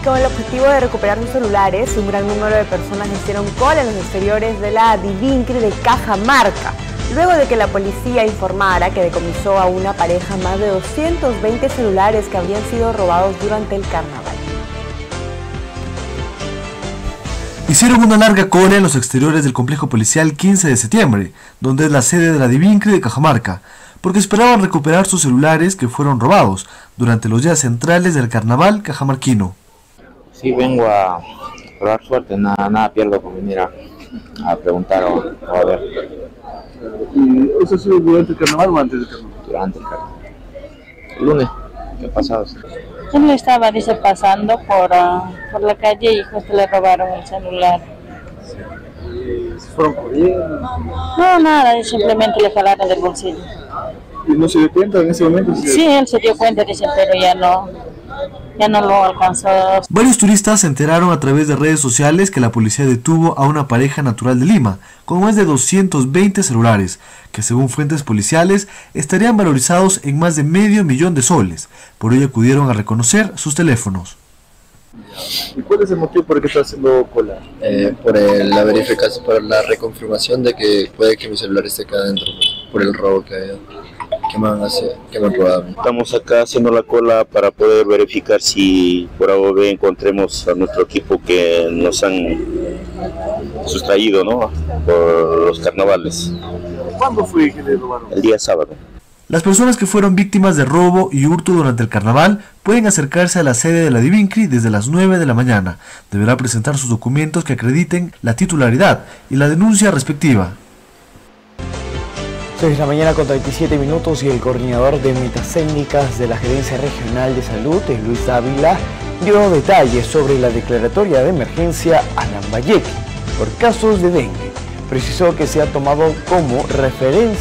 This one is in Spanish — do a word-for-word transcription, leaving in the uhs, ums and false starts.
Con el objetivo de recuperar sus celulares, un gran número de personas hicieron cola en los exteriores de la Adivincre de Cajamarca, luego de que la policía informara que decomisó a una pareja más de doscientos veinte celulares que habrían sido robados durante el carnaval. Hicieron una larga cola en los exteriores del complejo policial quince de septiembre, donde es la sede de la Adivincre de Cajamarca, porque esperaban recuperar sus celulares que fueron robados durante los días centrales del carnaval cajamarquino. Sí, vengo a probar suerte, nada, nada pierdo con venir a, a preguntar o, o a ver. ¿Y eso ha sido durante el carnaval o antes del carnaval? Durante el carnaval. El lunes, ¿qué ha pasado? Él estaba, dice, pasando por, uh, por la calle y justo le robaron el celular. ¿Se fueron corriendo? No, nada, simplemente le jalaron del bolsillo. ¿Y no se dio cuenta en ese momento? Sí, él se dio cuenta, dice, pero ya no, ya no lo alcanzó. Varios turistas se enteraron a través de redes sociales que la policía detuvo a una pareja natural de Lima, con más de doscientos veinte celulares, que según fuentes policiales estarían valorizados en más de medio millón de soles. Por ello acudieron a reconocer sus teléfonos. ¿Y cuál es el motivo por el que está haciendo cola? Eh, por el, la verificación, por la reconfirmación de que puede que mi celular esté acá adentro, por el robo que, que, me, han hace, que me han robado a mí. Estamos acá haciendo la cola para poder verificar si por A o B encontremos a nuestro equipo que nos han sustraído, ¿no?, por los carnavales. ¿Cuándo fue que le robaron? El día sábado. Las personas que fueron víctimas de robo y hurto durante el carnaval pueden acercarse a la sede de la Adivincre desde las nueve de la mañana. Deberá presentar sus documentos que acrediten la titularidad y la denuncia respectiva. seis de la mañana con treinta y siete minutos y el coordinador de metas técnicas de la Gerencia Regional de Salud, Luis Ávila, dio detalles sobre la declaratoria de emergencia a Lambayeque por casos de dengue. Precisó que se ha tomado como referencia